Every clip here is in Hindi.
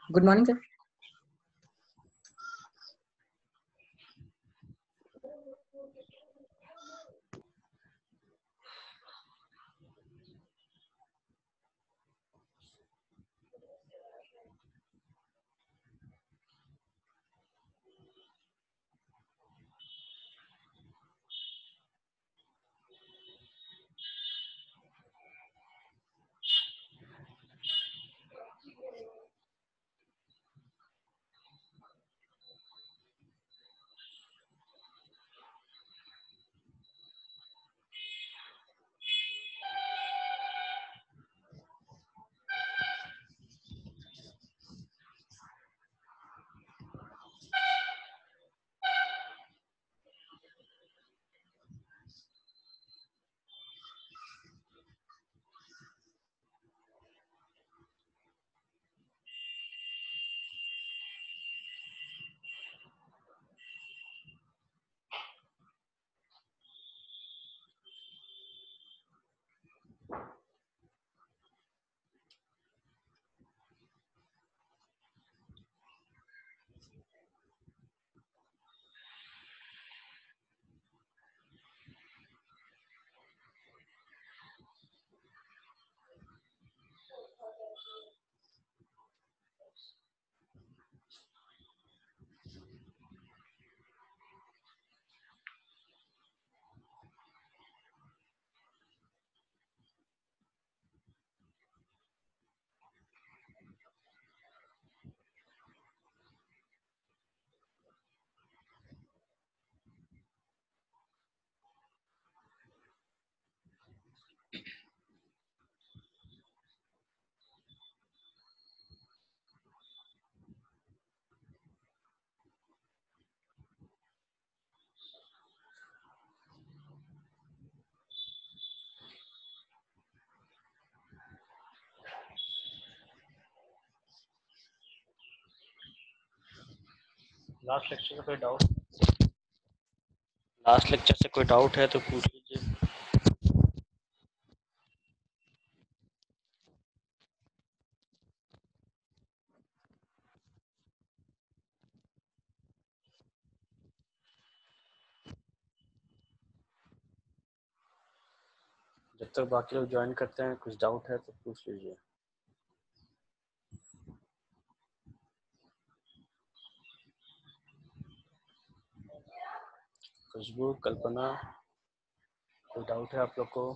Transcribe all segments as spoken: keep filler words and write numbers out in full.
Good morning sir. Last lecture से कोई डाउट लास्ट लेक्चर से कोई डाउट है तो पूछ लीजिए। जब तक बाकी लोग ज्वाइन करते हैं कुछ डाउट है तो पूछ लीजिए। खुशबू, कल्पना, कोई डाउट है आप लोग को?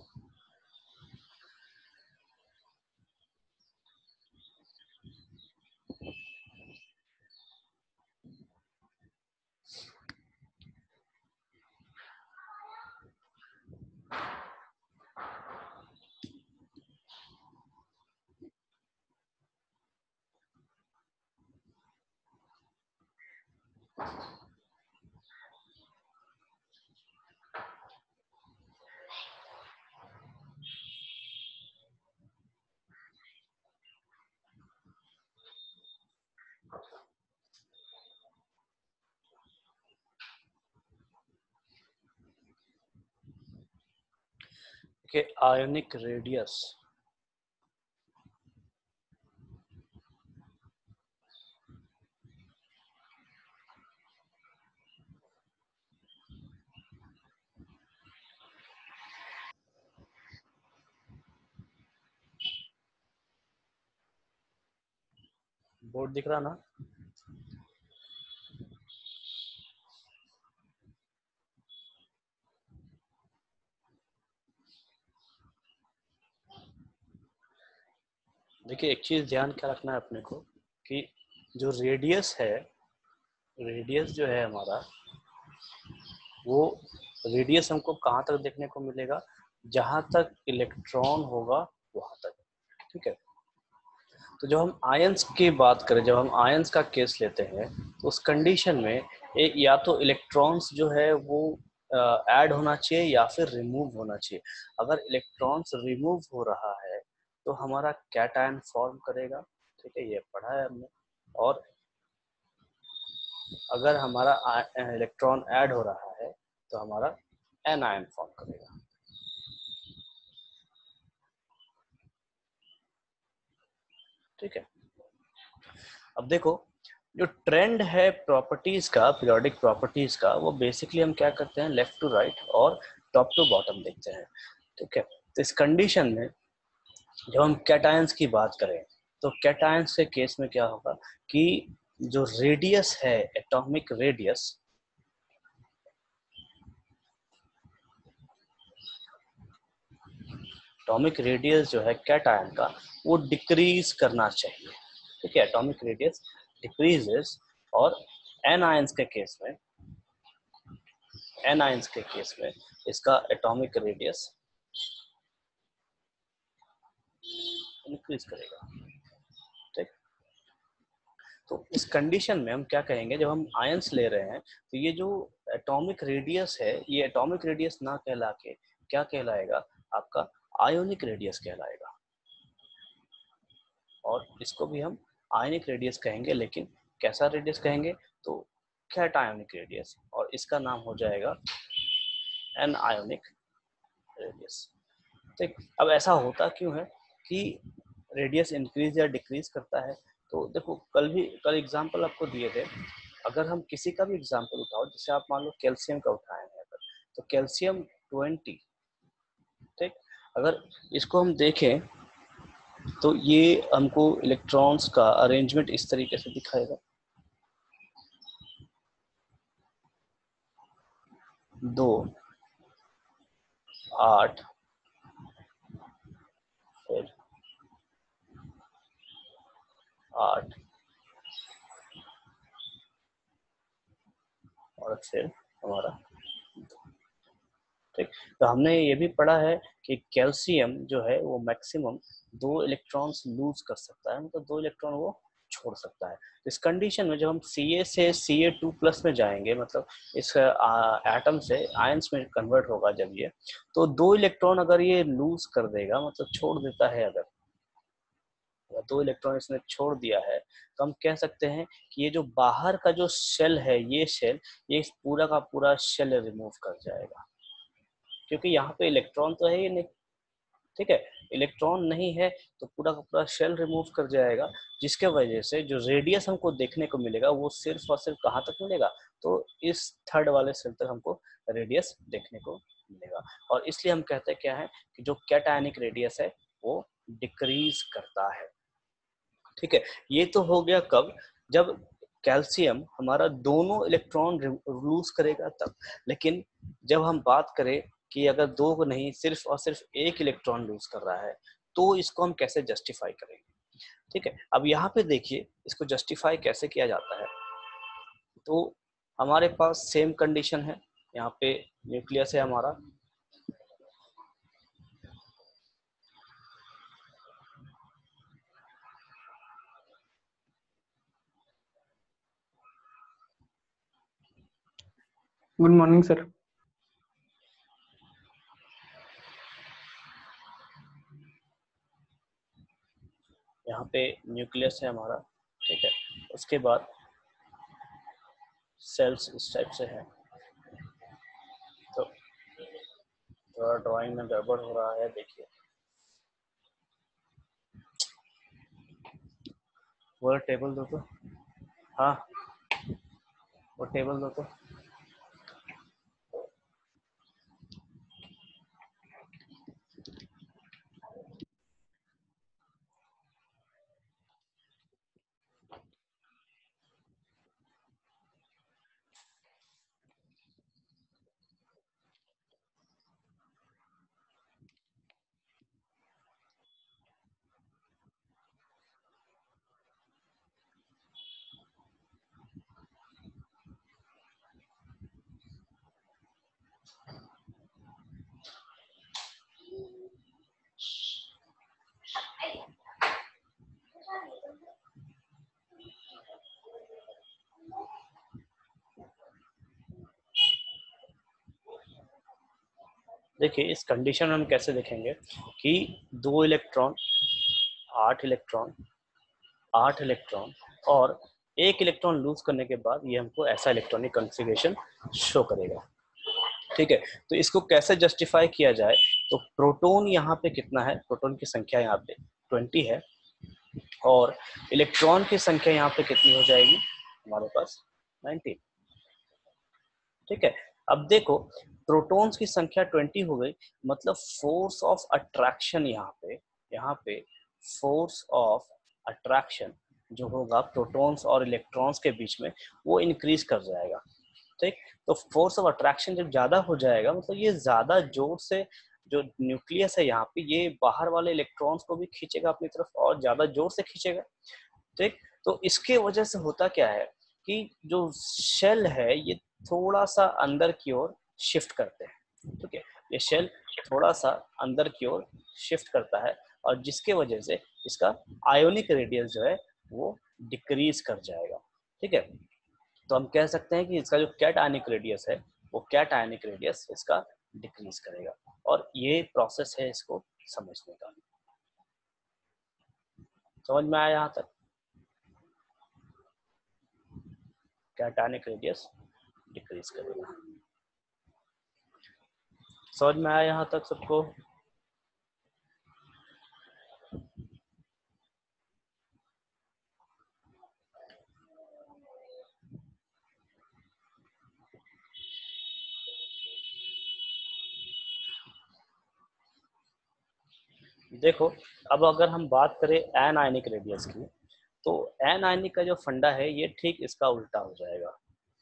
कि आयोनिक रेडियस बोर्ड दिख रहा ना? देखिए एक चीज ध्यान क्या रखना है अपने को कि जो रेडियस है रेडियस जो है हमारा वो रेडियस हमको कहाँ तक देखने को मिलेगा, जहां तक इलेक्ट्रॉन होगा वहां तक। ठीक है, तो जब हम आयंस की बात करें, जब हम आयंस का केस लेते हैं तो उस कंडीशन में एक या तो इलेक्ट्रॉन्स जो है वो ऐड होना चाहिए या फिर रिमूव होना चाहिए। अगर इलेक्ट्रॉन्स रिमूव हो रहा है तो हमारा कैटायन फॉर्म करेगा। ठीक है, ये पढ़ा है हमने। और अगर हमारा इलेक्ट्रॉन ऐड हो रहा है तो हमारा एनायन फॉर्म करेगा। ठीक है, अब देखो जो ट्रेंड है प्रॉपर्टीज का, पीरियोडिक प्रॉपर्टीज का, वो बेसिकली हम क्या करते हैं, लेफ्ट टू राइट और टॉप टू बॉटम देखते हैं। ठीक है, तो इस कंडीशन में जब हम कैटायंस की बात करें तो कैटायंस के केस में क्या होगा कि जो रेडियस है, एटॉमिक रेडियस, एटॉमिक रेडियस जो है कैटायन का वो डिक्रीज करना चाहिए। ठीक है, एटॉमिक रेडियस डिक्रीजेस, और एन आयंस के केस में, एन आयंस के केस में इसका एटॉमिक रेडियस इंक्रीज करेगा। ठीक, तो इस कंडीशन में हम क्या कहेंगे, जब हम आयंस ले रहे हैं तो ये जो एटॉमिक रेडियस है, ये एटॉमिक रेडियस ना कहला के क्या कहलाएगा, आपका आयोनिक रेडियस कहलाएगा। और इसको भी हम आयनिक रेडियस कहेंगे, लेकिन कैसा रेडियस कहेंगे, तो कैटायोनिक रेडियस, और इसका नाम हो जाएगा एन आयोनिक रेडियस। ठीक, अब ऐसा होता क्यों है कि रेडियस इंक्रीज या डिक्रीज करता है, तो देखो कल भी कल एग्जांपल आपको दिए थे, अगर हम किसी का भी एग्जांपल उठाओ, जैसे आप मान लो कैल्शियम का उठाए हैं अगर, तो कैल्शियम ट्वेंटी, ठीक, अगर इसको हम देखें तो ये हमको इलेक्ट्रॉन्स का अरेंजमेंट इस तरीके से दिखाएगा, दो, आठ, फिर आठ, और फिर हमारा, ठीक। तो हमने ये भी पढ़ा है कि कैल्शियम जो है वो मैक्सिमम दो इलेक्ट्रॉन्स लूज कर सकता है, मतलब दो इलेक्ट्रॉन वो छोड़ सकता है। इस कंडीशन में जब हम Ca से सी ए टू प्लस में जाएंगे, मतलब इस एटम से आयंस में कन्वर्ट होगा जब ये, तो दो इलेक्ट्रॉन अगर ये लूज कर देगा, मतलब छोड़ देता है, अगर दो इलेक्ट्रॉन इसने छोड़ दिया है, तो हम कह सकते हैं कि ये जो बाहर का जो शेल है, ये शेल, ये पूरा का पूरा शेल रिमूव कर जाएगा, क्योंकि यहाँ पे इलेक्ट्रॉन तो है ही नहीं। ठीक है, इलेक्ट्रॉन नहीं है तो पूरा का पूरा शेल रिमूव कर जाएगा, जिसके वजह से जो रेडियस हमको देखने को मिलेगा वो सिर्फ और सिर्फ कहाँ तक मिलेगा, तो इस थर्ड वाले सेल तक हमको रेडियस देखने को मिलेगा। और इसलिए हम कहते हैं क्या है कि जो कैटायनिक रेडियस है वो डिक्रीज करता है। ठीक है, ये तो हो गया कब, जब कैल्शियम हमारा दोनों इलेक्ट्रॉन लूज करेगा तब। लेकिन जब हम बात करें कि अगर दो को नहीं, सिर्फ और सिर्फ एक इलेक्ट्रॉन लूज कर रहा है, तो इसको हम कैसे जस्टिफाई करेंगे। ठीक है, अब यहाँ पे देखिए इसको जस्टिफाई कैसे किया जाता है। तो हमारे पास सेम कंडीशन है, यहाँ पे न्यूक्लियस है हमारा, गुड मॉर्निंग सर। यहाँ पे न्यूक्लियस है हमारा। ठीक है, उसके बाद सेल्स इस टाइप से है, तो थोड़ा ड्राइंग में गड़बड़ हो रहा है, देखिए वो टेबल दो तो, हाँ वो टेबल दो तो। देखिए इस कंडीशन में हम कैसे देखेंगे कि दो इलेक्ट्रॉन, आठ इलेक्ट्रॉन, आठ इलेक्ट्रॉन और एक इलेक्ट्रॉन लूज करने के बाद ये हमको ऐसा इलेक्ट्रॉनिक कॉन्फ़िगरेशन शो करेगा। ठीक है, तो इसको कैसे जस्टिफाई किया जाए, तो प्रोटॉन यहाँ पे कितना है, प्रोटॉन की संख्या यहाँ पे ट्वेंटी है, और इलेक्ट्रॉन की संख्या यहाँ पे कितनी हो जाएगी हमारे पास नाइनटीन। ठीक है, अब देखो प्रोटॉन्स की संख्या ट्वेंटी हो गई, मतलब फोर्स ऑफ अट्रैक्शन यहाँ पे यहाँ पे फोर्स ऑफ अट्रैक्शन जो होगा प्रोटॉन्स और इलेक्ट्रॉन्स के बीच में वो इंक्रीज कर जाएगा। ठीक, तो फोर्स ऑफ अट्रैक्शन जब ज्यादा हो जाएगा मतलब ये ज्यादा जोर से जो न्यूक्लियस है यहाँ पे ये बाहर वाले इलेक्ट्रॉन्स को भी खींचेगा अपनी तरफ और ज्यादा जोर से खींचेगा। ठीक, तो इसके वजह से होता क्या है कि जो शेल है ये थोड़ा सा अंदर की ओर शिफ्ट करते हैं। ठीक है, ये शेल थोड़ा सा अंदर की ओर शिफ्ट करता है और जिसके वजह से इसका आयोनिक रेडियस जो है वो डिक्रीज कर जाएगा। ठीक है, तो हम कह सकते हैं कि इसका जो कैट आयनिक रेडियस है वो कैट आयनिक रेडियस इसका डिक्रीज करेगा। और ये प्रोसेस है इसको समझने का। समझ में आया यहाँ तक? कैट आयनिक रेडियस डिक्रीज करेगा। समझ में आया यहाँ तक सबको? देखो अब अगर हम बात करें एन आयनिक रेडियस की, तो एन आयनिक का जो फंडा है ये ठीक इसका उल्टा हो जाएगा।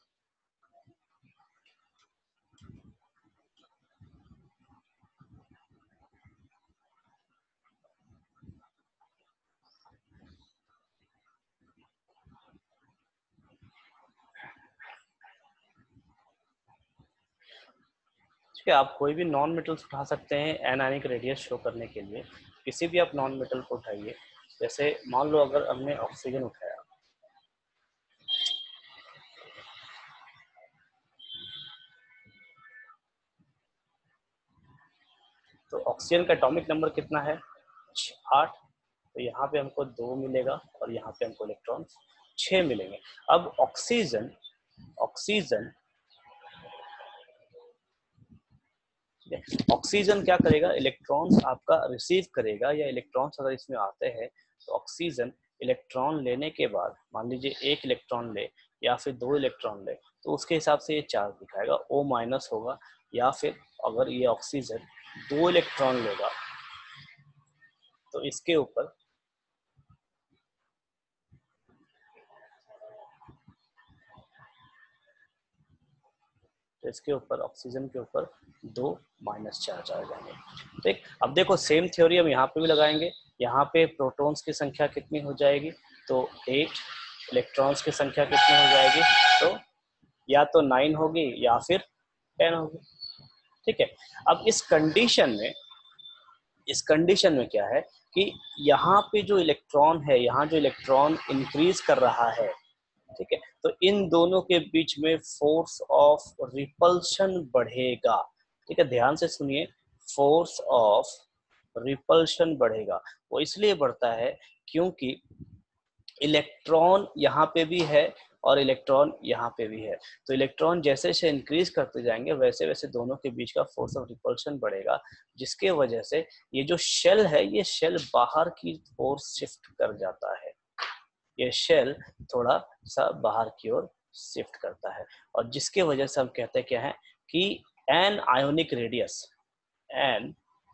ठीक है, आप कोई भी नॉन मेटल्स उठा सकते हैं एन आयनिक रेडियस शो करने के लिए। किसी भी आप नॉन मेटल को उठाइए, जैसे मान लो अगर हमने ऑक्सीजन उठाया, तो ऑक्सीजन का एटॉमिक नंबर कितना है? आठ। तो यहाँ पे हमको दो मिलेगा और यहाँ पे हमको इलेक्ट्रॉन छह मिलेंगे। अब ऑक्सीजन ऑक्सीजन ऑक्सीजन क्या करेगा? इलेक्ट्रॉन्स आपका रिसीव करेगा, या इलेक्ट्रॉन्स अगर इसमें आते हैं तो ऑक्सीजन इलेक्ट्रॉन लेने के बाद मान लीजिए एक इलेक्ट्रॉन ले या फिर दो इलेक्ट्रॉन ले तो उसके हिसाब से ये चार्ज दिखाएगा, ओ माइनस होगा। या फिर अगर ये ऑक्सीजन दो इलेक्ट्रॉन लेगा तो इसके ऊपर तो इसके ऊपर ऑक्सीजन के ऊपर दो माइनस चार्ज आ जाएंगे। ठीक, अब देखो सेम थ्योरी हम यहाँ पे भी लगाएंगे। यहाँ पे प्रोटॉन्स की संख्या कितनी हो जाएगी? तो एट। इलेक्ट्रॉन्स की संख्या कितनी हो जाएगी? तो या तो नाइन होगी या फिर टेन होगी। ठीक है, अब इस कंडीशन में इस कंडीशन में क्या है कि यहाँ पे जो इलेक्ट्रॉन है, यहाँ जो इलेक्ट्रॉन इंक्रीज कर रहा है, ठीक है, तो इन दोनों के बीच में फोर्स ऑफ रिपल्शन बढ़ेगा। ठीक है, ध्यान से सुनिए, फोर्स ऑफ रिपल्शन बढ़ेगा। वो इसलिए बढ़ता है क्योंकि इलेक्ट्रॉन यहाँ पे भी है और इलेक्ट्रॉन यहाँ पे भी है। तो इलेक्ट्रॉन जैसे जैसे इंक्रीज करते जाएंगे वैसे वैसे दोनों के बीच का फोर्स ऑफ रिपल्शन बढ़ेगा, जिसके वजह से ये जो शेल है ये शेल बाहर की ओर शिफ्ट कर जाता है। ये शेल थोड़ा सा बाहर की ओर शिफ्ट करता है और जिसके वजह से हम कहते हैं क्या है कि anionic radius N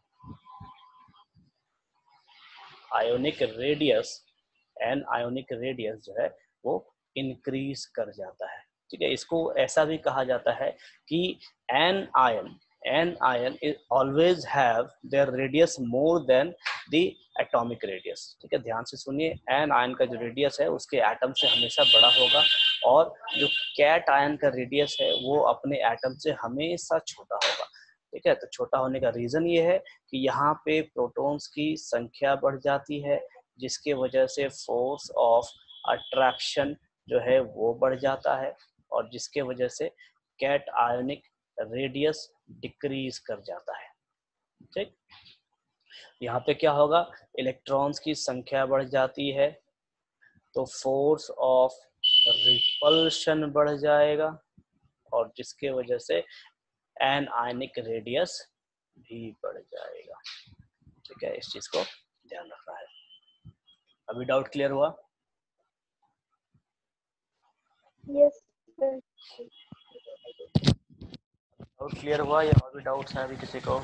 ionic radius anionic radius जो है वो इंक्रीज कर जाता है। ठीक है, इसको ऐसा भी कहा जाता है कि anion anion is always have their radius more than the atomic radius. ठीक है, ध्यान से सुनिए, एन आयन का जो रेडियस है उसके एटम से हमेशा बड़ा होगा और जो कैट आयन का रेडियस है वो अपने एटम से हमेशा छोटा होगा। ठीक है, तो छोटा होने का रीजन ये है कि यहाँ पे प्रोटॉन्स की संख्या बढ़ जाती है, जिसके वजह से फोर्स ऑफ अट्रैक्शन जो है वो बढ़ जाता है और जिसके वजह से कैट आयोनिक रेडियस डिक्रीज कर जाता है। ठीक, यहाँ पे क्या होगा? इलेक्ट्रॉन्स की संख्या बढ़ जाती है तो फोर्स ऑफ रिपल्शन बढ़ जाएगा और जिसके वजह से एन आयनिक रेडियस भी बढ़ जाएगा। ठीक है, इस चीज को ध्यान रखना है। अभी डाउट क्लियर हुआ? Yes sir. डाउट क्लियर हुआ या और भी डाउट्स हैं अभी किसी को?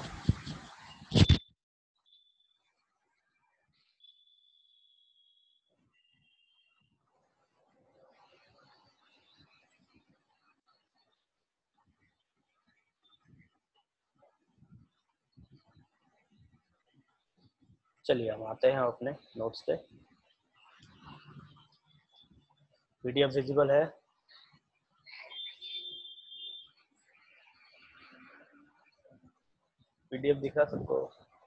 चलिए हम आते हैं अपने नोट्स पे। पीडीएफ विजिबल है? पीडीएफ दिखा सबको?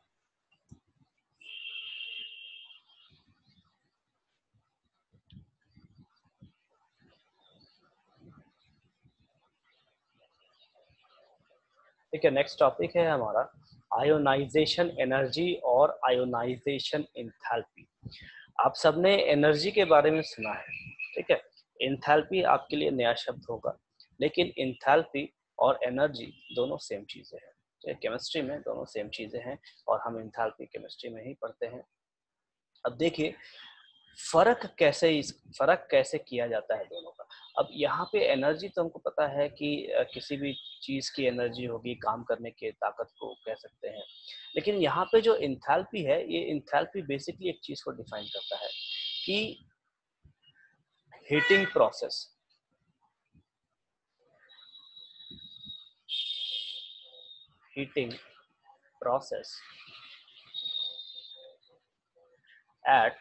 ठीक है, नेक्स्ट टॉपिक है हमारा आयोनाइजेशन एनर्जी और आयोनाइजेशन एंथैल्पी। आप सबने एनर्जी के बारे में सुना है, ठीक है। एंथैल्पी आपके लिए नया शब्द होगा, लेकिन एंथैल्पी और एनर्जी दोनों सेम चीजें हैं। केमिस्ट्री में दोनों सेम चीजें हैं और हम एंथैल्पी केमिस्ट्री में ही पढ़ते हैं। अब देखिए फर्क कैसे इस फर्क कैसे किया जाता है दोनों का। अब यहाँ पे एनर्जी तो हमको पता है कि किसी भी चीज की एनर्जी होगी, काम करने की ताकत को कह सकते हैं, लेकिन यहाँ पे जो एंथैल्पी है, ये एंथैल्पी बेसिकली एक चीज को डिफाइन करता है कि heating process heating process at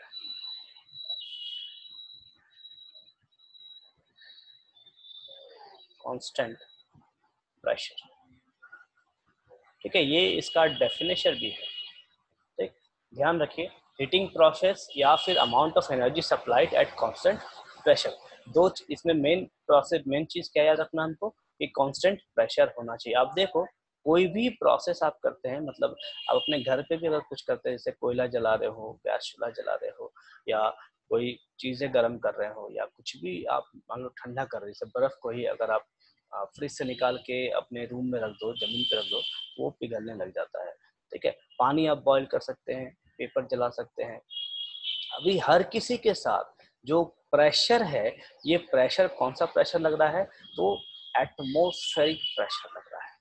constant pressure. ठीक है, ये इसका डेफिनेशन भी है। ठीक, ध्यान रखिए, हीटिंग प्रोसेस या फिर amount of energy supplied at constant pressure. दो इसमें मेन प्रोसेस मेन चीज क्या याद रखना हमको कि कांस्टेंट प्रेशर होना चाहिए। आप देखो कोई भी प्रोसेस आप करते हैं, मतलब आप अपने घर पे भी अगर कुछ करते हैं, जैसे कोयला जला रहे हो, गैस चूल्हा जला रहे हो, या कोई चीजें गर्म कर रहे हो, या कुछ भी आप मान लो ठंडा कर रहे हो, जैसे बर्फ को ही अगर आप फ्रिज से निकाल के अपने रूम में रख दो, जमीन पे रख दो, वो पिघलने लग जाता है। ठीक है, पानी आप बॉईल कर सकते हैं, पेपर जला सकते हैं। अभी हर किसी के साथ जो प्रेशर है, ये प्रेशर कौन सा प्रेशर लग रहा है, तो एटमॉस्फेरिक प्रेशर लग रहा है।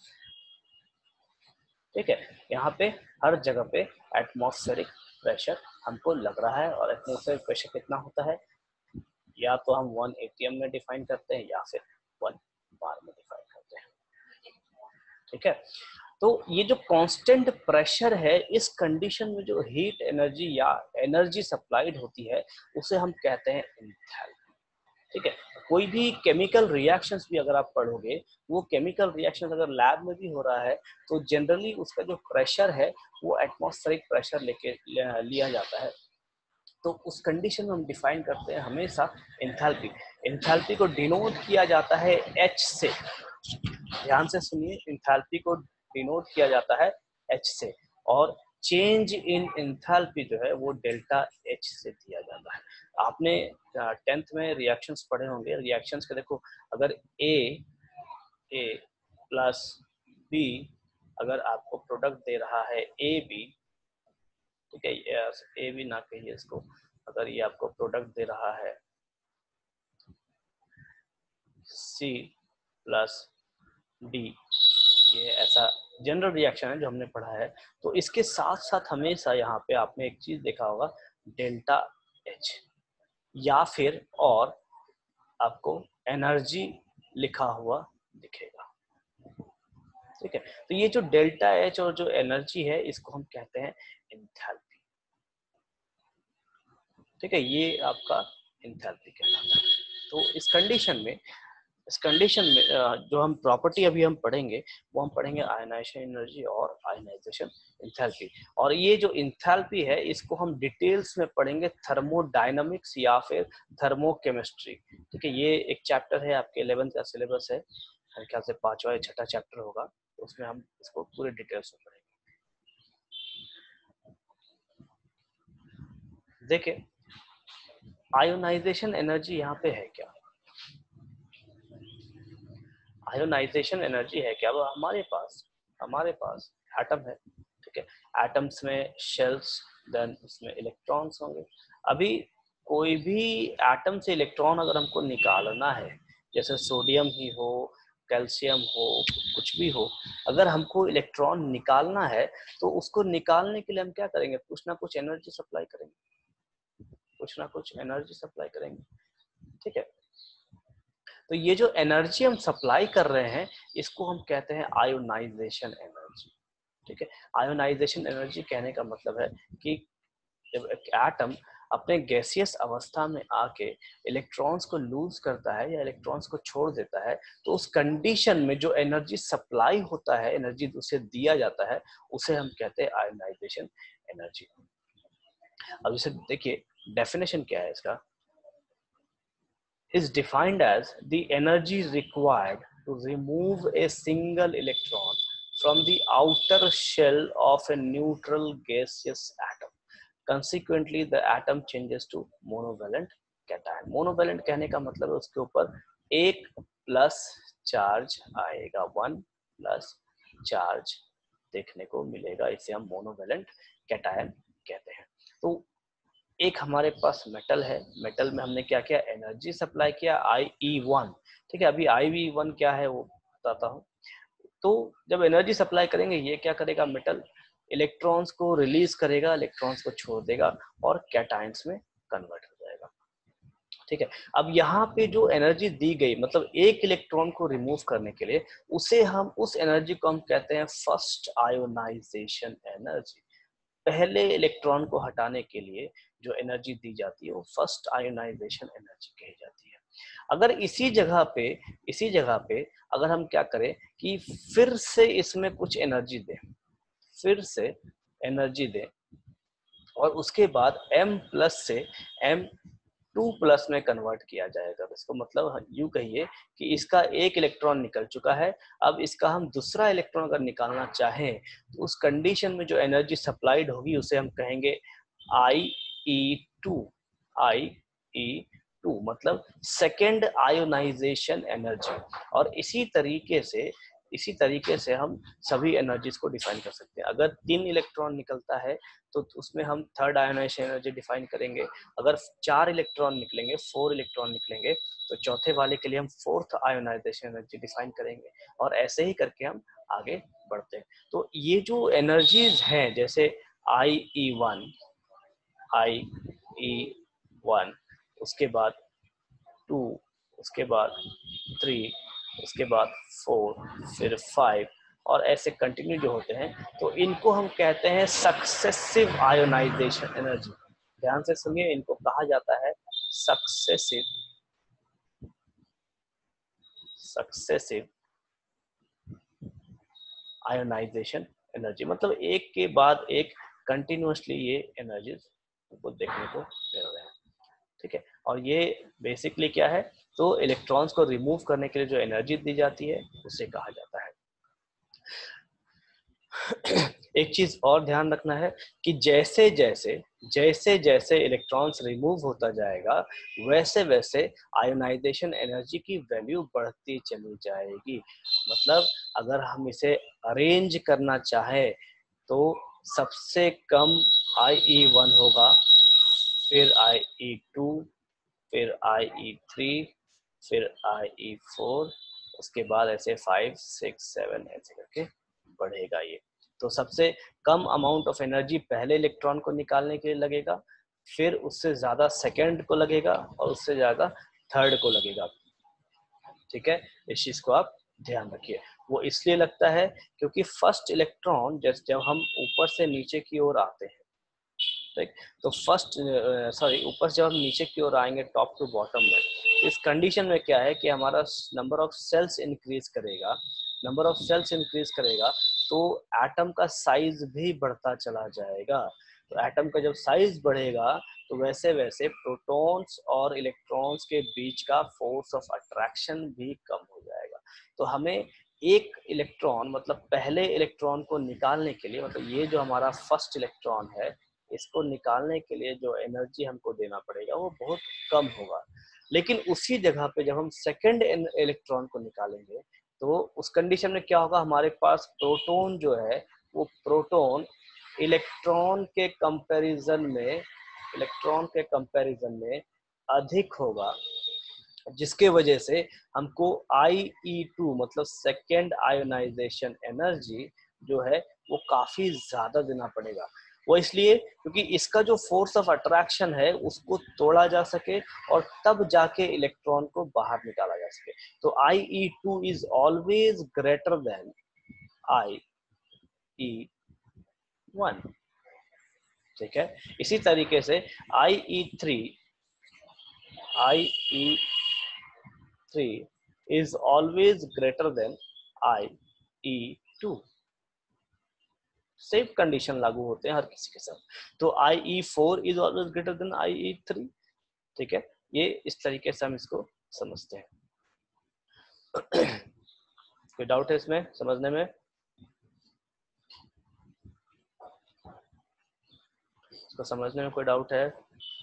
ठीक है, यहाँ पे हर जगह पे एटमॉस्फेरिक प्रेशर हमको लग रहा है। और एटमॉस्फेरिक प्रेशर कितना होता है, या तो हम वन एटीएम में डिफाइन करते हैं या फिर वन बार में डिफाइन करते हैं। ठीक है, तो ये जो कांस्टेंट प्रेशर है, इस कंडीशन में जो हीट एनर्जी या एनर्जी सप्लाइड होती है, उसे हम कहते हैं एंथैल्पी। ठीक है, कोई भी केमिकल रिएक्शंस भी अगर आप पढ़ोगे, वो केमिकल रिएक्शंस अगर लैब में भी हो रहा है, तो जनरली उसका जो प्रेशर है वो एटमॉस्फेरिक प्रेशर लेके लिया जाता है। तो उस कंडीशन में हम डिफाइन करते हैं हमेशा एंथैल्पी। एंथैल्पी को डिनोट किया जाता है एच से। ध्यान से सुनिए, एंथैल्पी को डिनोट किया जाता है एच से, और चेंज इन एंथैल्पी जो है वो डेल्टा एच से दिया जाता है। आपने टेंथ में रिएक्शंस पढ़े होंगे। रिएक्शंस के देखो, अगर ए ए प्लस बी अगर आपको प्रोडक्ट दे रहा है ए बी, ठीक है, ए बी ना कहिए इसको, अगर ये आपको प्रोडक्ट दे रहा है सी प्लस डी, ये ऐसा जनरल रिएक्शन है जो हमने पढ़ा है। तो इसके साथ साथ हमेशा यहाँ पे आपने एक चीज देखा होगा, डेल्टा एच, या फिर और आपको एनर्जी लिखा हुआ दिखेगा। ठीक है, तो ये जो डेल्टा एच और जो एनर्जी है, इसको हम कहते हैं एंथैल्पी। ठीक है, ये आपका एंथैल्पी कहलाता है। तो इस कंडीशन में इस कंडीशन में जो हम प्रॉपर्टी अभी हम पढ़ेंगे, वो हम पढ़ेंगे आयनाइजेशन एनर्जी और आयनाइजेशन एंथैल्पी। और ये जो एंथैल्पी है, इसको हम डिटेल्स में पढ़ेंगे थर्मोडायनामिक्स या फिर थर्मोकेमिस्ट्री। ठीक है, ये एक चैप्टर है, आपके इलेवेंथ का सिलेबस है, मेरे ख्याल से पांचवा या छठा चैप्टर होगा, तो उसमें हम इसको पूरे डिटेल्स में पढ़ेंगे। देखिए आयोनाइजेशन एनर्जी यहाँ पे है क्या, आयोनाइजेशन एनर्जी है क्या। अब हमारे पास हमारे पास एटम है। ठीक है, एटम्स में शेल्स, देन उसमें इलेक्ट्रॉन्स होंगे, अभी कोई भी एटम से इलेक्ट्रॉन अगर हमको निकालना है, जैसे सोडियम ही हो, कैल्शियम हो, कुछ भी हो, अगर हमको इलेक्ट्रॉन निकालना है तो उसको निकालने के लिए हम क्या करेंगे, कुछ ना कुछ एनर्जी सप्लाई करेंगे, कुछ ना कुछ एनर्जी सप्लाई करेंगे। ठीक है, तो ये जो एनर्जी हम सप्लाई कर रहे हैं इसको हम कहते हैं आयोनाइजेशन एनर्जी। ठीक है, आयोनाइजेशन एनर्जी कहने का मतलब है कि जब एक एटम अपने गैसियस अवस्था में आके इलेक्ट्रॉन्स को लूज करता है या इलेक्ट्रॉन्स को छोड़ देता है, तो उस कंडीशन में जो एनर्जी सप्लाई होता है, एनर्जी उसे दिया जाता है, उसे हम कहते हैं आयोनाइजेशन एनर्जी। अब इसे देखिए, डेफिनेशन क्या है इसका, is defined as the energy required to remove a single electron from the outer shell of a neutral gaseous atom. Consequently, the atom changes to monovalent cation. Monovalent कहने का मतलब है उसके ऊपर एक प्लस चार्ज आएगा, वन प्लस चार्ज देखने को मिलेगा, इसे हम मोनोवेलेंट कैटायन कहते हैं। तो एक हमारे पास मेटल है, मेटल में हमने क्या किया, एनर्जी सप्लाई किया आई ई वन। ठीक है, अभी आई वी वन क्या है वो बताता हूँ। तो जब एनर्जी सप्लाई करेंगे ये क्या करेगा, मेटल इलेक्ट्रॉन्स को रिलीज करेगा, इलेक्ट्रॉन्स को छोड़ देगा और कैटायंस में कन्वर्ट हो जाएगा। ठीक है, अब यहाँ पे जो एनर्जी दी गई, मतलब एक इलेक्ट्रॉन को रिमूव करने के लिए, उसे हम उस एनर्जी को हम कहते हैं फर्स्ट आयोनाइजेशन एनर्जी। पहले इलेक्ट्रॉन को हटाने के लिए जो एनर्जी दी जाती है वो फर्स्ट आयोनाइजेशन एनर्जी कही जाती है। अगर इसी जगह पे इसी जगह पे अगर हम क्या करें कि फिर से इसमें कुछ एनर्जी दें, फिर से एनर्जी दें और उसके बाद M प्लस से M टू प्लस में कन्वर्ट किया जाएगा, इसको मतलब यूं कहिए कि इसका एक इलेक्ट्रॉन निकल चुका है, अब इसका हम दूसरा इलेक्ट्रॉन अगर निकालना चाहें तो उस कंडीशन में जो एनर्जी सप्लाइड होगी उसे हम कहेंगे I E two. I E two मतलब सेकेंड आयोनाइजेशन एनर्जी। और इसी तरीके से इसी तरीके से हम सभी एनर्जीज को डिफाइन कर सकते हैं। अगर तीन इलेक्ट्रॉन निकलता है तो उसमें हम थर्ड आयोनाइजेशन एनर्जी डिफाइन करेंगे। अगर चार इलेक्ट्रॉन निकलेंगे, फोर इलेक्ट्रॉन निकलेंगे, तो चौथे वाले के लिए हम फोर्थ आयोनाइजेशन एनर्जी डिफाइन करेंगे और ऐसे ही करके हम आगे बढ़ते हैं। तो ये जो एनर्जीज हैं, जैसे आई ई वन, आई ई वन, उसके बाद टू, उसके बाद थ्री, उसके बाद फोर, फिर फाइव, और ऐसे कंटिन्यू जो होते हैं, तो इनको हम कहते हैं सक्सेसिव आयोनाइजेशन एनर्जी। ध्यान से सुनिए, इनको कहा जाता है सक्सेसिव सक्सेसिव आयोनाइजेशन एनर्जी। मतलब एक के बाद एक कंटिन्यूअसली ये एनर्जीज को देखने को मिल रहे हैं। ठीक है, और ये बेसिकली क्या है, तो इलेक्ट्रॉन्स को रिमूव करने के लिए जो एनर्जी दी जाती है उसे कहा जाता है। एक चीज और ध्यान रखना है कि जैसे जैसे जैसे जैसे इलेक्ट्रॉन्स रिमूव होता जाएगा वैसे वैसे आयोनाइजेशन एनर्जी की वैल्यू बढ़ती चली जाएगी। मतलब अगर हम इसे अरेंज करना चाहें तो सबसे कम आई ई वन होगा, फिर आई ई टू, फिर आई ई थ्री, फिर आई ई फोर, उसके बाद ऐसे फाइव सिक्स सेवन ऐसे करके बढ़ेगा ये। तो सबसे कम अमाउंट ऑफ एनर्जी पहले इलेक्ट्रॉन को निकालने के लिए लगेगा, फिर उससे ज्यादा सेकेंड को लगेगा और उससे ज्यादा थर्ड को लगेगा। ठीक है, इस चीज को आप ध्यान रखिए। वो इसलिए लगता है क्योंकि फर्स्ट इलेक्ट्रॉन जब जब हम ऊपर से नीचे की ओर आते हैं, ठीक, तो फर्स्ट सॉरी ऊपर से जब हम नीचे की ओर आएंगे टॉप टू बॉटम में, इस कंडीशन में क्या है कि हमारा नंबर ऑफ सेल्स इंक्रीज करेगा। नंबर ऑफ सेल्स इंक्रीज करेगा तो एटम का साइज भी बढ़ता चला जाएगा। तो एटम का जब साइज बढ़ेगा तो वैसे वैसे प्रोटॉन्स और इलेक्ट्रॉन्स के बीच का फोर्स ऑफ अट्रैक्शन भी कम हो जाएगा। तो हमें एक इलेक्ट्रॉन, मतलब पहले इलेक्ट्रॉन को निकालने के लिए, मतलब ये जो हमारा फर्स्ट इलेक्ट्रॉन है, इसको निकालने के लिए जो एनर्जी हमको देना पड़ेगा वो बहुत कम होगा। लेकिन उसी जगह पे जब हम सेकेंड इलेक्ट्रॉन को निकालेंगे तो उस कंडीशन में क्या होगा, हमारे पास प्रोटॉन जो है वो प्रोटॉन इलेक्ट्रॉन के कंपैरिजन में इलेक्ट्रॉन के कंपैरिजन में अधिक होगा, जिसके वजह से हमको आई ई टू मतलब सेकेंड आयोनाइजेशन एनर्जी जो है वो काफी ज्यादा देना पड़ेगा। वो इसलिए क्योंकि इसका जो फोर्स ऑफ अट्रैक्शन है उसको तोड़ा जा सके और तब जाके इलेक्ट्रॉन को बाहर निकाला जा सके। तो I E two is always greater than I E one. ठीक है, इसी तरीके से I E three I E three is always greater than I E two. Same condition लागू होते हैं हर किसी के साथ। तो I E four is always greater than I E three. ठीक है, ये इस तरीके से हम इसको समझते हैं। कोई डाउट है इसमें समझने में? इसको समझने में कोई डाउट है?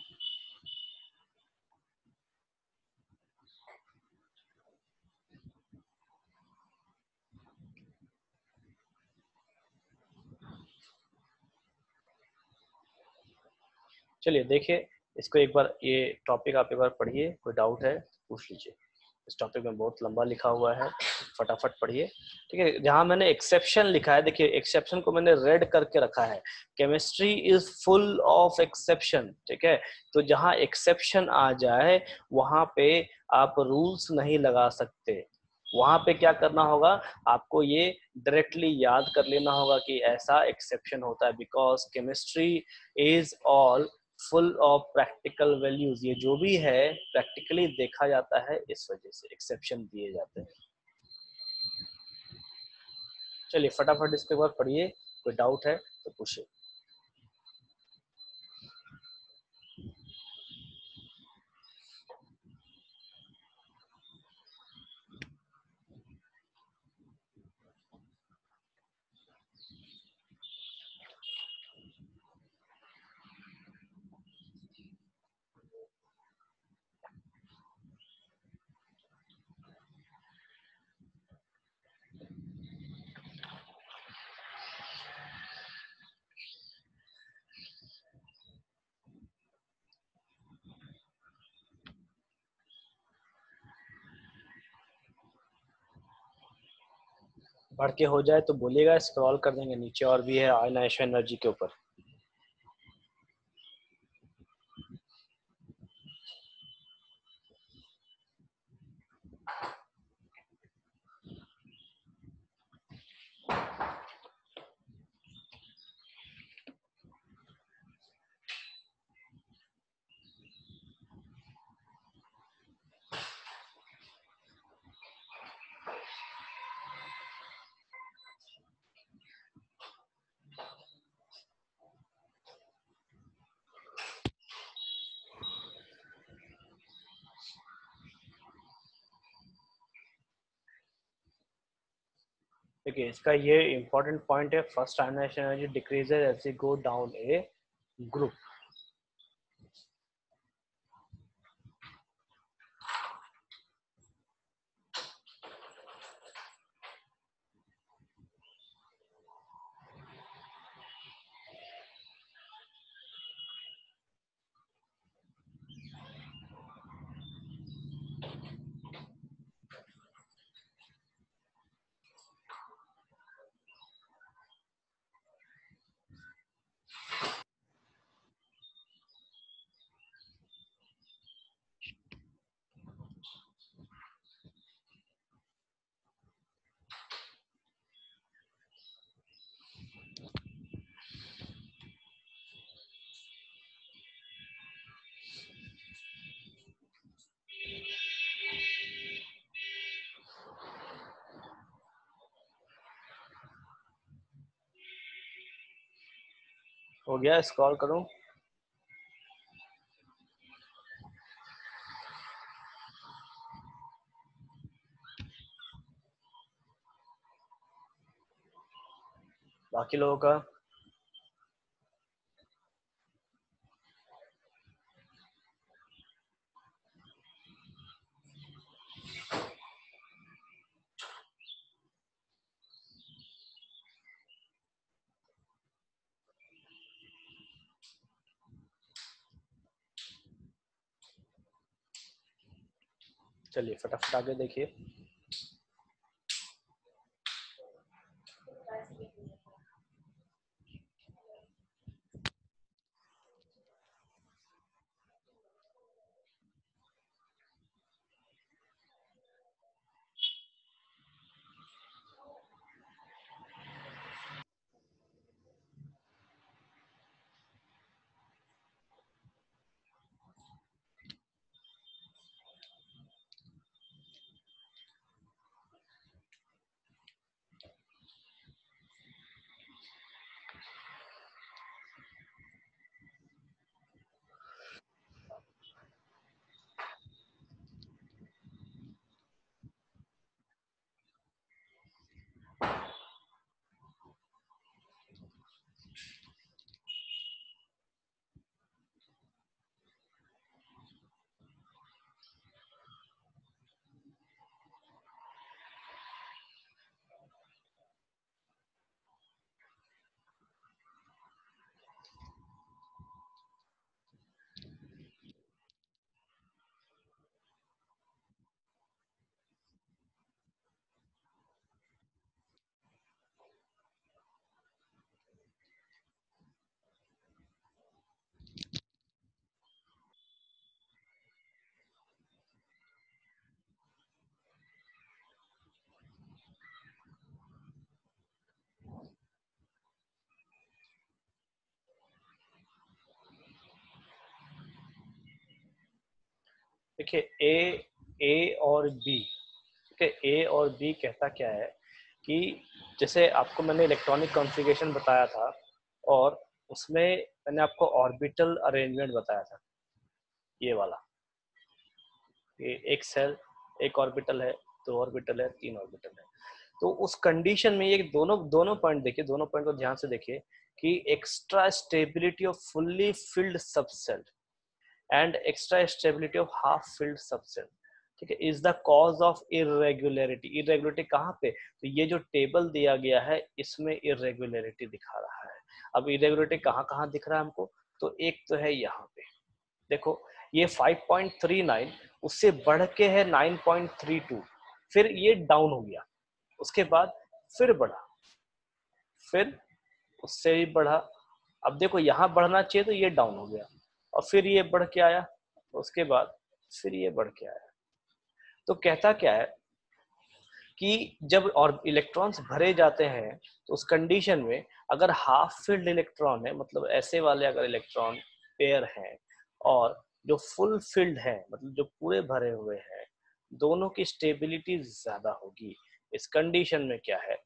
चलिए देखिए इसको एक बार, ये टॉपिक आप एक बार पढ़िए, कोई डाउट है पूछ लीजिए। इस टॉपिक में बहुत लंबा लिखा हुआ है, फटाफट पढ़िए। ठीक है, जहां मैंने एक्सेप्शन लिखा है, देखिए एक्सेप्शन को मैंने रेड करके रखा है। Chemistry is full of exception. ठीक है, तो जहां एक्सेप्शन आ जाए वहां पे आप रूल्स नहीं लगा सकते। वहां पे क्या करना होगा, आपको ये डायरेक्टली याद कर लेना होगा कि ऐसा एक्सेप्शन होता है, because chemistry is all full of practical values. ये जो भी है प्रैक्टिकली देखा जाता है, इस वजह से एक्सेप्शन दिए जाते हैं। चलिए फटाफट इसके बाद पढ़िए, कोई डाउट है तो पूछिए। पढ़ के हो जाए तो बोलिएगा, स्क्रॉल कर देंगे नीचे, और भी है आयनाइजेशन एनर्जी के ऊपर। देखिए इसका ये इंपॉर्टेंट पॉइंट है, first ionization energy decreases as you go down a group. हो गया, स्क्रॉल करूं? बाकी लोगों का? चलिए फटाफट आगे देखिए। देखिए ए ए और बी, ठीक है, ए और बी कहता क्या है कि जैसे आपको मैंने इलेक्ट्रॉनिक कॉन्फ़िगरेशन बताया था और उसमें मैंने आपको ऑर्बिटल अरेंजमेंट बताया था, ये वाला, ये एक सेल, एक ऑर्बिटल है, दो ऑर्बिटल है, तीन ऑर्बिटल है। तो उस कंडीशन में ये दोनों दोनों पॉइंट देखिए, दोनों पॉइंट को ध्यान से देखिए कि extra stability of fully filled subshell and extra stability of half filled subshell, ठीक है, is the cause of irregularity. Irregularity कहाँ पे? तो ये जो टेबल दिया गया है इसमें इरेगुलरिटी दिखा रहा है। अब इरेगुलरिटी कहाँ कहाँ दिख रहा है हमको? तो एक तो है यहाँ पे, देखो ये फाइव पॉइंट थ्री नाइन उससे बढ़ के है नाइन पॉइंट थ्री टू, फिर ये डाउन हो गया, उसके बाद फिर बढ़ा, फिर उससे भी बढ़ा। अब देखो यहाँ बढ़ना चाहिए तो ये डाउन हो गया और फिर ये बढ़ के आया, उसके बाद फिर ये बढ़ के आया। तो कहता क्या है कि जब और इलेक्ट्रॉन्स भरे जाते हैं तो उस कंडीशन में अगर हाफ फिल्ड इलेक्ट्रॉन है, मतलब ऐसे वाले अगर इलेक्ट्रॉन पेयर हैं और जो फुल फिल्ड है, मतलब जो पूरे भरे हुए हैं, दोनों की स्टेबिलिटी ज्यादा होगी। इस कंडीशन में क्या है,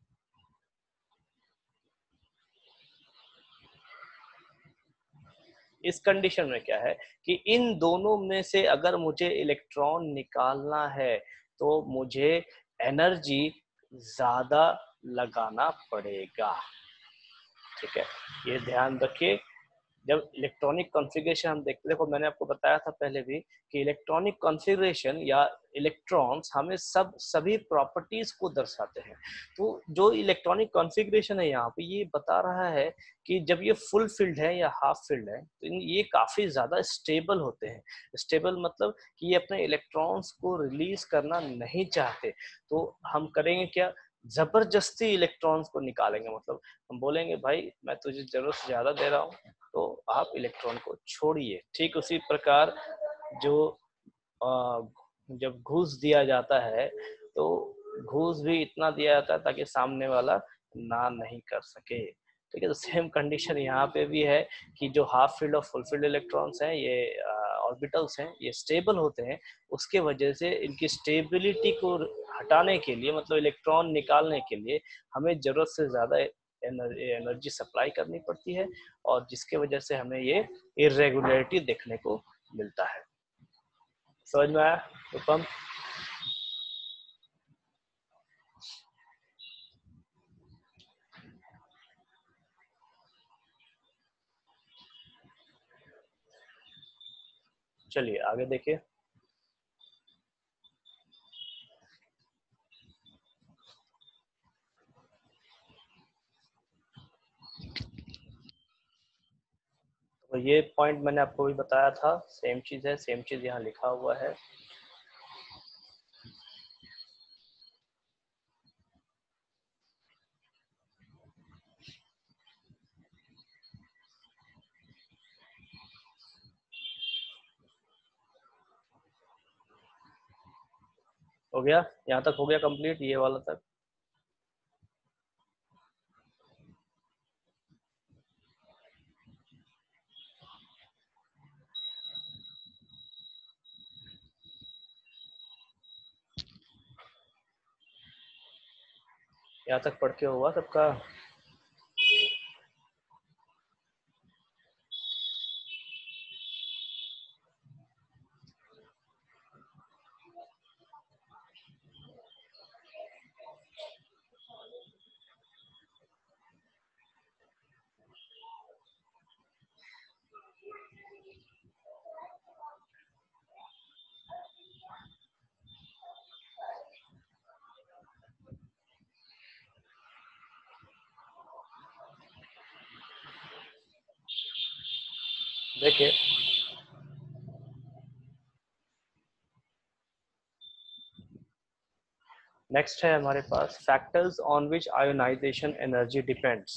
इस कंडीशन में क्या है कि इन दोनों में से अगर मुझे इलेक्ट्रॉन निकालना है तो मुझे एनर्जी ज्यादा लगाना पड़ेगा, ठीक है, ये ध्यान रखिए। जब इलेक्ट्रॉनिक कॉन्फ़िगरेशन हम देखते, देखो मैंने आपको बताया था पहले भी कि इलेक्ट्रॉनिक कॉन्फ़िगरेशन या इलेक्ट्रॉन्स हमें सब सभी प्रॉपर्टीज को दर्शाते हैं। तो जो इलेक्ट्रॉनिक कॉन्फ़िगरेशन है यहाँ पे ये बता रहा है कि जब ये फुल फिल्ड है या हाफ फिल्ड है तो ये काफी ज्यादा स्टेबल होते हैं। स्टेबल मतलब कि ये अपने इलेक्ट्रॉन्स को रिलीज करना नहीं चाहते, तो हम करेंगे क्या, जबरदस्ती इलेक्ट्रॉन्स को निकालेंगे। मतलब हम बोलेंगे भाई मैं तुझे जरूरत से ज्यादा दे रहा हूँ तो आप इलेक्ट्रॉन को छोड़िए। ठीक उसी प्रकार जो आ, जब घूस दिया जाता है तो घूस भी इतना दिया जाता है ताकि सामने वाला ना नहीं कर सके, ठीक है। तो सेम कंडीशन यहाँ पे भी है कि जो हाफ फील्ड और फुल फील्ड इलेक्ट्रॉन्स हैं, ये ऑर्बिटल्स हैं, ये स्टेबल होते हैं। उसके वजह से इनकी स्टेबिलिटी को हटाने के लिए, मतलब इलेक्ट्रॉन निकालने के लिए हमें जरूरत से ज्यादा एनर्जी सप्लाई करनी पड़ती है और जिसके वजह से हमें ये इरेगुलरिटी देखने को मिलता है। समझ में आया रूपम? चलिए आगे देखिए। तो ये पॉइंट मैंने आपको भी बताया था, सेम चीज है, सेम चीज यहाँ लिखा हुआ है। हो गया, यहाँ तक हो गया कंप्लीट, ये वाला तक। यहाँ तक पढ़ के हुआ सबका? देखिए नेक्स्ट है हमारे पास factors on which ionization energy depends.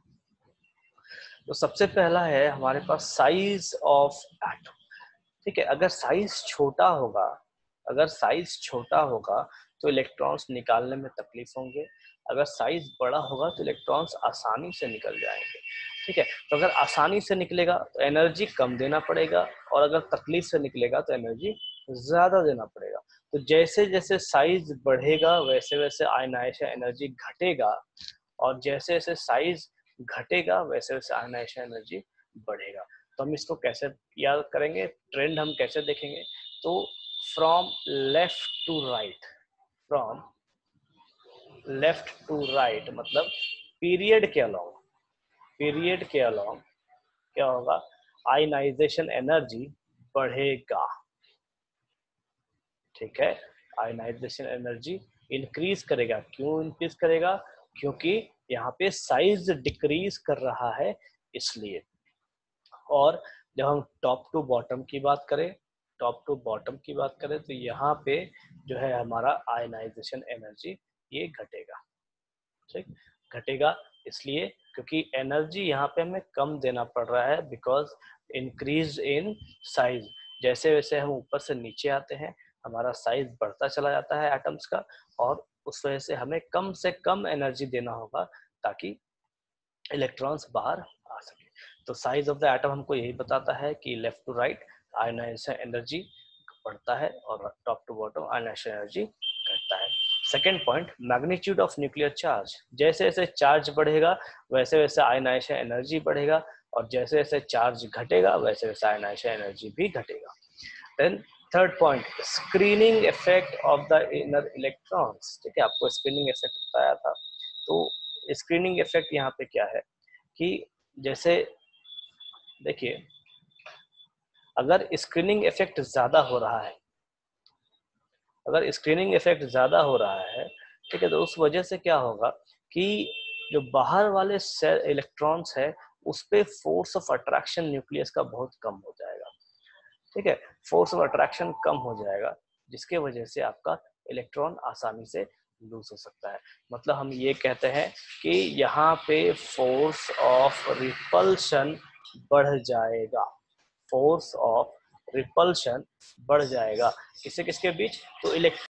तो सबसे पहला है हमारे पास साइज ऑफ एटम। ठीक है, अगर साइज छोटा होगा, अगर साइज छोटा होगा तो इलेक्ट्रॉन्स निकालने में तकलीफ होंगे, अगर साइज बड़ा होगा तो इलेक्ट्रॉन्स आसानी से निकल जाएंगे। ठीक है, तो अगर आसानी से निकलेगा तो एनर्जी कम देना पड़ेगा, और अगर तकलीफ से निकलेगा तो एनर्जी ज्यादा देना पड़ेगा। तो जैसे जैसे साइज बढ़ेगा वैसे वैसे आयनाइजेशन एनर्जी घटेगा, और जैसे जैसे साइज घटेगा वैसे वैसे आयनाइजेशन एनर्जी बढ़ेगा। तो हम इसको कैसे याद करेंगे, ट्रेंड हम कैसे देखेंगे? तो from left to right, from left to right मतलब पीरियड के अलोंग, पीरियड के अलोंग क्या होगा? आयनाइजेशन एनर्जी बढ़ेगा। ठीक है, आयनाइजेशन एनर्जी इंक्रीज करेगा। क्यों इंक्रीज करेगा? क्योंकि यहाँ पे साइज डिक्रीज कर रहा है इसलिए। और जब हम टॉप टू बॉटम की बात करें, टॉप टू बॉटम की बात करें तो यहाँ पे जो है हमारा आयनाइजेशन एनर्जी ये घटेगा। ठीक, घटेगा इसलिए क्योंकि एनर्जी यहाँ पे हमें कम देना पड़ रहा है, बिकॉज इंक्रीज इन साइज। जैसे वैसे हम ऊपर से नीचे आते हैं हमारा साइज बढ़ता चला जाता है एटम्स का, और उस वजह से हमें कम से कम एनर्जी देना होगा ताकि इलेक्ट्रॉन्स बाहर आ सके। तो साइज ऑफ द एटम हमको यही बताता है कि left to right ionization energy बढ़ता है और top to bottom ionization energy घटता है। Second point, magnitude of nuclear charge. जैसे जैसे चार्ज बढ़ेगा वैसे वैसे आयनाइजेशन एनर्जी बढ़ेगा, और जैसे जैसे चार्ज घटेगा वैसे वैसे आयनाइजेशन एनर्जी भी घटेगा। Then third point, screening effect of the inner electrons. ठीक है, आपको स्क्रीनिंग इफेक्ट बताया था। तो स्क्रीनिंग इफेक्ट यहाँ पे क्या है कि जैसे देखिए अगर स्क्रीनिंग इफेक्ट ज्यादा हो रहा है, अगर स्क्रीनिंग इफेक्ट ज्यादा हो रहा है, ठीक है, तो उस वजह से क्या होगा कि जो बाहर वाले इलेक्ट्रॉन्स है उस पे फोर्स ऑफ अट्रैक्शन न्यूक्लियस का बहुत कम हो जाएगा। ठीक है, फोर्स ऑफ अट्रैक्शन कम हो जाएगा, जिसके वजह से आपका इलेक्ट्रॉन आसानी से लूज हो सकता है। मतलब हम ये कहते हैं कि यहाँ पे फोर्स ऑफ रिपल्शन बढ़ जाएगा, फोर्स ऑफ रिपल्शन बढ़ जाएगा। किससे किसके बीच? तो इलेक्ट्रॉन